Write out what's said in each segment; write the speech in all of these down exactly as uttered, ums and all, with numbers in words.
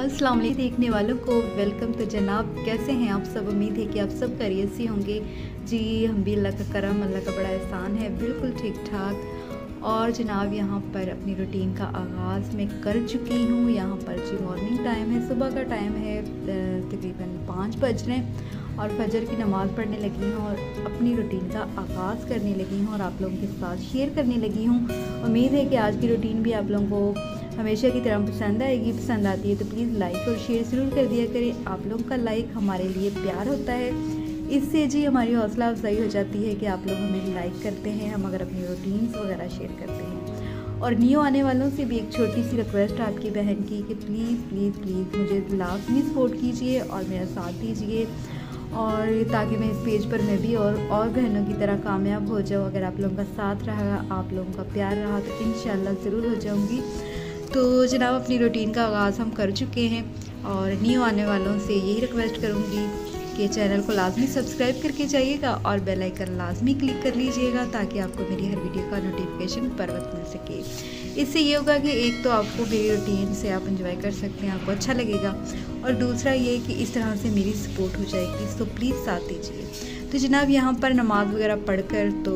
अस्सलाम वालेकुम देखने वालों को वेलकम। तो जनाब कैसे हैं आप सब? उम्मीद है कि आप सब खैरियत से होंगे। जी हम भी अल्लाह का करम, अल्लाह का बड़ा एहसान है, बिल्कुल ठीक ठाक। और जनाब यहाँ पर अपनी रूटीन का आगाज़ मैं कर चुकी हूँ। यहाँ पर जी मॉर्निंग टाइम है, सुबह का टाइम है, तकरीबन पाँच बज रहे हैं और फजर की नमाज़ पढ़ने लगी हूँ और अपनी रूटीन का आगाज़ करने लगी हूँ और आप लोगों के साथ शेयर करने लगी हूँ। उम्मीद है कि आज की रूटीन भी आप लोगों को हमेशा की तरह पसंद आएगी। पसंद आती है तो प्लीज़ लाइक और शेयर ज़रूर कर दिया करें। आप लोगों का लाइक हमारे लिए प्यार होता है, इससे जी हमारी हौसला अफजाई हो जाती है कि आप लोग हमें लाइक करते हैं, हम अगर अपनी रूटीन्स वगैरह शेयर करते हैं। और न्यू आने वालों से भी एक छोटी सी रिक्वेस्ट आपकी बहन की कि प्लीज़ प्लीज़ प्लीज़ मुझे लाजमी सपोर्ट कीजिए और मेरा साथ दीजिए, और ताकि मैं इस पेज पर मैं भी और और बहनों की तरह कामयाब हो जाऊँ। अगर आप लोगों का साथ रहा, आप लोगों का प्यार रहा तो इंशाल्लाह ज़रूर हो जाऊँगी। तो जनाब अपनी रूटीन का आगाज़ हम कर चुके हैं और न्यू आने वालों से यही रिक्वेस्ट करूँगी कि चैनल को लाजमी सब्सक्राइब करके जाइएगा और बेल आइकन लाजमी क्लिक कर लीजिएगा ताकि आपको मेरी हर वीडियो का नोटिफिकेशन बर वक्त मिल सके। इससे ये होगा कि एक तो आपको मेरी रूटीन से आप एंजॉय कर सकते हैं, आपको अच्छा लगेगा, और दूसरा ये कि इस तरह से मेरी सपोर्ट हो जाएगी। तो प्लीज़ साथ दीजिए। तो जनाब यहाँ पर नमाज़ वगैरह पढ़कर तो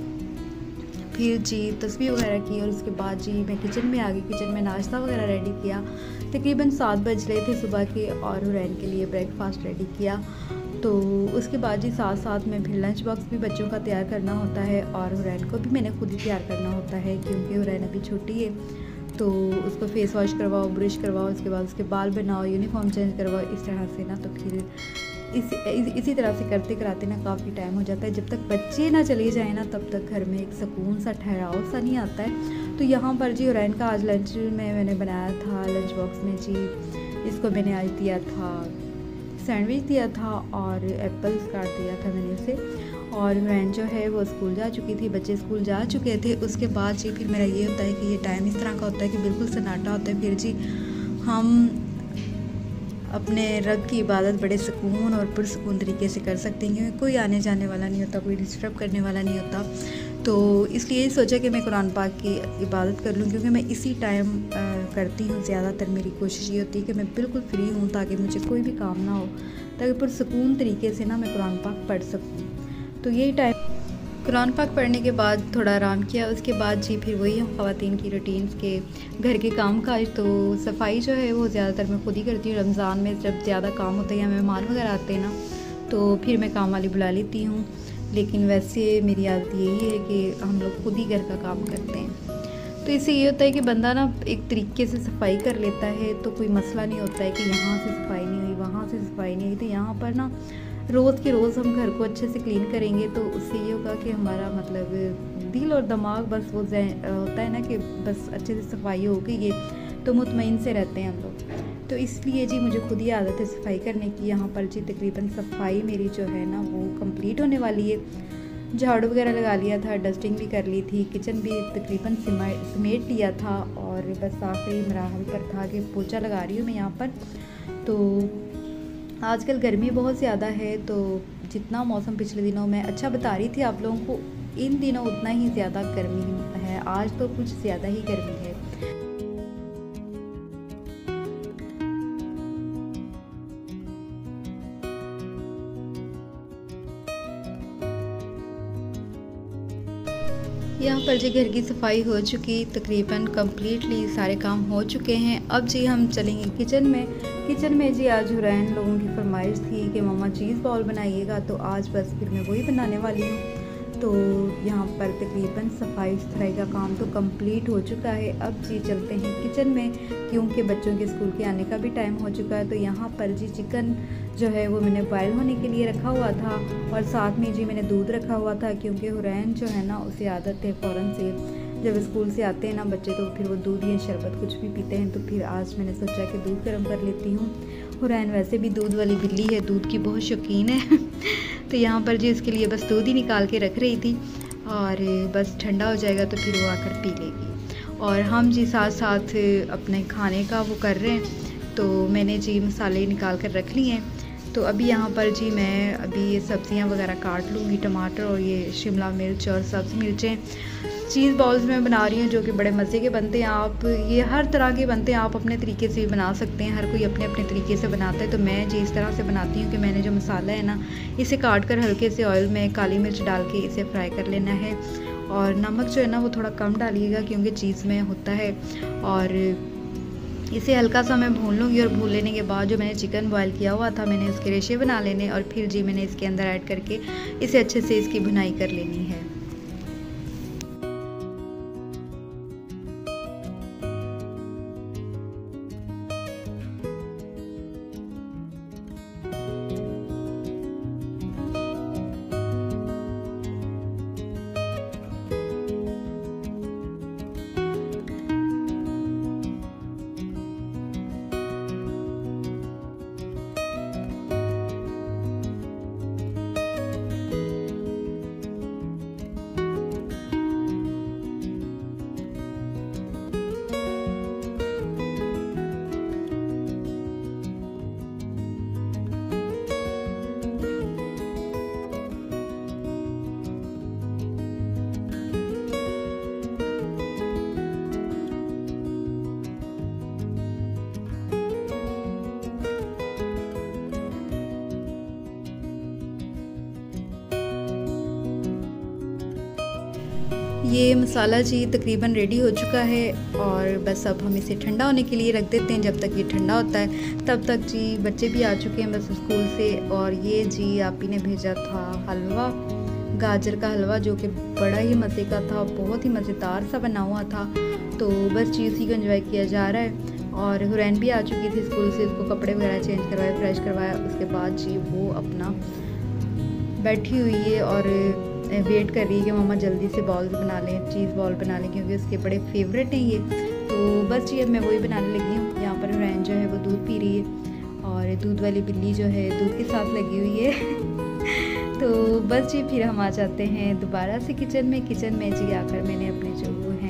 फिर जी तस्बीह वगैरह की और उसके बाद जी मैं किचन में आ गई। किचन में नाश्ता वगैरह रेडी किया। तकरीबन सात बज रहे थे सुबह के और हुरैन के लिए ब्रेकफास्ट रेडी किया। तो उसके बाद जी साथ साथ में फिर लंच बॉक्स भी बच्चों का तैयार करना होता है और हुरैन को भी मैंने खुद ही तैयार करना होता है क्योंकि हुरैन अभी छोटी है। तो उसको फेस वॉश करवाओ, ब्रश करवाओ, उसके बाद उसके बाल बनाओ, यूनिफॉर्म चेंज करवाओ, इस तरह से ना तो फिर इस, इस इसी तरह से करते कराते ना काफ़ी टाइम हो जाता है। जब तक बच्चे ना चले जाए ना तब तक घर में एक सुकून सा ठहराव सा नहीं आता है। तो यहाँ पर जी हुरैन का आज लंच में मैंने बनाया था, लंच बॉक्स में जी इसको मैंने आज दिया था सैंडविच दिया था और एप्पल्स काट दिया था मैंने इसे। और हुरैन जो है वो स्कूल जा चुकी थी, बच्चे स्कूल जा चुके थे। उसके बाद जी फिर मेरा ये होता है कि ये टाइम इस तरह का होता है कि बिल्कुल सन्नाटा होता है। फिर जी हम अपने रब की इबादत बड़े सुकून और पुरसुकून तरीके से कर सकते हैं क्योंकि कोई आने जाने वाला नहीं होता, कोई डिस्टर्ब करने वाला नहीं होता। तो इसलिए सोचा कि मैं कुरान पाक की इबादत कर लूँ क्योंकि मैं इसी टाइम करती हूँ। ज़्यादातर मेरी कोशिश ये होती है कि मैं बिल्कुल फ्री हूँ ताकि मुझे कोई भी काम ना हो, ताकि पुरसुकून तरीके से ना मैं कुरान पाक पढ़ सकूँ। तो यही टाइम कुरान पाक पढ़ने के बाद थोड़ा आराम किया। उसके बाद जी फिर वही हम ख़वातीन की रूटीन्स के घर के काम काज। तो सफाई जो है वो ज़्यादातर मैं खुद ही करती हूँ। रमज़ान में जब ज़्यादा काम होता है या मेहमान वगैरह आते हैं ना तो फिर मैं काम वाली बुला लेती हूँ, लेकिन वैसे मेरी आदत यही है कि हम लोग खुद ही घर का काम करते हैं। तो इससे ये होता है कि बंदा ना एक तरीके से सफाई कर लेता है तो कोई मसला नहीं होता है कि यहाँ से सफाई नहीं हुई, वहाँ से सफाई नहीं हुई। तो यहाँ पर ना रोज़ के रोज़ हम घर को अच्छे से क्लीन करेंगे तो उससे ये होगा कि हमारा मतलब दिल और दिमाग बस वो होता है ना कि बस अच्छे से सफाई हो गई है तो मुतमईन से रहते हैं हम लोग। तो इसलिए जी मुझे खुद ही आदत है सफाई करने की। यहाँ पर जी तकरीबन सफाई मेरी जो है ना वो कंप्लीट होने वाली है। झाड़ू वगैरह लगा लिया था, डस्टिंग भी कर ली थी, किचन भी तकरीबन समेट लिया था और बस आखिरी मराहल पर था कि पोछा लगा रही हूँ मैं यहाँ पर। तो आजकल गर्मी बहुत ज़्यादा है तो जितना मौसम पिछले दिनों में अच्छा बता रही थी आप लोगों को, इन दिनों उतना ही ज़्यादा गर्मी है। आज तो कुछ ज़्यादा ही गर्मी है। यहाँ पर जी घर की सफाई हो चुकी, तकरीबन कम्प्लीटली सारे काम हो चुके हैं। अब जी हम चलेंगे किचन में। किचन में जी आज हुरैन लोगों की फरमाइश थी कि मम्मा चीज़ बॉल बनाइएगा, तो आज बस फिर मैं वही बनाने वाली हूँ। तो यहाँ पर तकरीबन सफाई सुथराई का काम तो कंप्लीट हो चुका है। अब जी चलते हैं किचन में क्योंकि बच्चों के स्कूल के आने का भी टाइम हो चुका है। तो यहाँ पर जी चिकन जो है वो मैंने बॉयल होने के लिए रखा हुआ था और साथ में जी मैंने दूध रखा हुआ था क्योंकि हुरैन जो है ना उसे आदत है फ़ौरन से जब स्कूल से आते हैं ना बच्चे तो फिर वो दूध या शरबत कुछ भी पीते हैं। तो फिर आज मैंने सोचा कि दूध गर्म कर लेती हूँ। हुरैन वैसे भी दूध वाली बिल्ली है, दूध की बहुत शौकीन है। तो यहाँ पर जी उसके लिए बस दूध ही निकाल के रख रही थी और बस ठंडा हो जाएगा तो फिर वो आकर पी लेगी। और हम जी साथ साथ अपने खाने का वो कर रहे हैं। तो मैंने जी मसाले निकाल कर रख लिए हैं। तो अभी यहाँ पर जी मैं अभी ये सब्ज़ियाँ वगैरह काट लूँगी, टमाटर और ये शिमला मिर्च और सब्ज़ मिर्चें। चीज़ बॉल्स मैं बना रही हूँ जो कि बड़े मज़े के बनते हैं। आप ये हर तरह के बनते हैं, आप अपने तरीके से भी बना सकते हैं, हर कोई अपने अपने तरीके से बनाता है। तो मैं जिस तरह से बनाती हूँ कि मैंने जो मसाला है ना, इसे काट कर हल्के से ऑयल में काली मिर्च डाल के इसे फ्राई कर लेना है। और नमक जो है ना वो थोड़ा कम डालिएगा क्योंकि चीज़ में होता है। और इसे हल्का सा मैं भून लूँगी और भून लेने के बाद जो मैंने चिकन बॉयल किया हुआ था मैंने उसके रेशे बना लेने और फिर जी मैंने इसके अंदर ऐड करके इसे अच्छे से इसकी भुनाई कर लेनी है। ये मसाला जी तकरीबन रेडी हो चुका है और बस अब हम इसे ठंडा होने के लिए रख देते हैं। जब तक ये ठंडा होता है तब तक जी बच्चे भी आ चुके हैं बस स्कूल से। और ये जी आपी ने भेजा था हलवा, गाजर का हलवा, जो कि बड़ा ही मज़े का था, बहुत ही मज़ेदार सा बना हुआ था। तो बस जी उसी को एंजॉय किया जा रहा है। और हुरैन भी आ चुकी थी स्कूल से, उसको कपड़े वगैरह चेंज करवाए, फ्रेश करवाया। उसके बाद जी वो अपना बैठी हुई है और वेट कर रही है कि मम्मा जल्दी से बॉल्स बना लें, चीज़ बॉल बना लें, क्योंकि उसके बड़े फेवरेट हैं ये। तो बस जी अब मैं वही बनाने लगी हूँ। यहाँ पर हुरैन जो है वो दूध पी रही है और दूध वाली बिल्ली जो है दूध के साथ लगी हुई है। तो बस जी फिर हम आ जाते हैं दोबारा से किचन में। किचन में जी आकर मैंने अपने जो वो हैं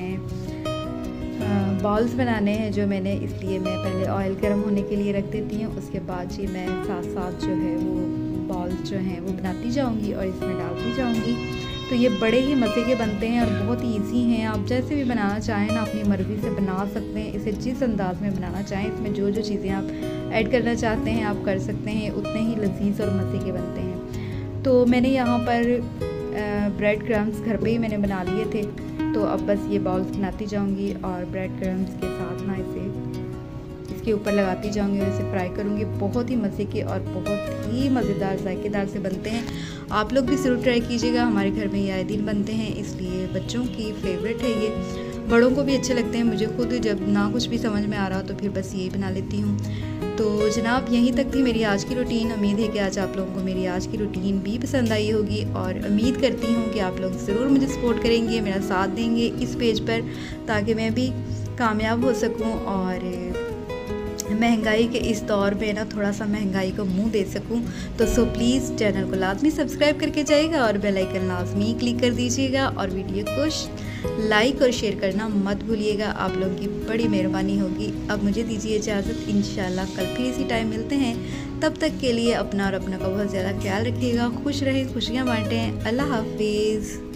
बॉल्स बनाने हैं जो मैंने, इसलिए मैं पहले ऑयल गर्म होने के लिए रख देती हूँ। उसके बाद जी मैं साथ साथ जो है वो बॉल्स जो हैं वो बनाती जाऊंगी और इसमें डालती जाऊंगी। तो ये बड़े ही मज़े के बनते हैं और बहुत ही ईजी हैं। आप जैसे भी बनाना चाहें ना अपनी मर्ज़ी से बना सकते हैं, इसे जिस अंदाज़ में बनाना चाहें, इसमें जो जो चीज़ें आप ऐड करना चाहते हैं आप कर सकते हैं, उतने ही लजीज और मज़े के बनते हैं। तो मैंने यहाँ पर ब्रेड क्रम्स घर पे ही मैंने बना लिए थे। तो अब बस ये बॉल्स बनाती जाऊँगी और ब्रेड क्रम्स के साथ ना इसे इसके ऊपर लगाती जाऊंगी और इसे फ्राई करूंगी। बहुत ही मज़े के और बहुत ही मज़ेदार जायकेदार से बनते हैं। आप लोग भी ज़रूर ट्राई कीजिएगा। हमारे घर में ये आए दिन बनते हैं, इसलिए बच्चों की फेवरेट है ये, बड़ों को भी अच्छे लगते हैं। मुझे खुद जब ना कुछ भी समझ में आ रहा तो फिर बस यही बना लेती हूँ। तो जनाब यहीं तक थी मेरी आज की रूटीन। उम्मीद है कि आज आप लोगों को मेरी आज की रूटीन भी पसंद आई होगी और उम्मीद करती हूँ कि आप लोग ज़रूर मुझे सपोर्ट करेंगे, मेरा साथ देंगे इस पेज पर, ताकि मैं भी कामयाब हो सकूँ और महंगाई के इस दौर में ना थोड़ा सा महंगाई को मुंह दे सकूं। तो सो प्लीज़ चैनल को लाजमी सब्सक्राइब करके जाइएगा और बेल आइकन लाजमी क्लिक कर दीजिएगा और वीडियो को लाइक और शेयर करना मत भूलिएगा। आप लोगों की बड़ी मेहरबानी होगी। अब मुझे दीजिए इजाज़त, इंशाल्लाह कल फिर इसी टाइम मिलते हैं। तब तक के लिए अपना और अपना का बहुत ज़्यादा ख्याल रखिएगा। खुश रहें, खुशियाँ बांटें। अल्लाह हाफिज़।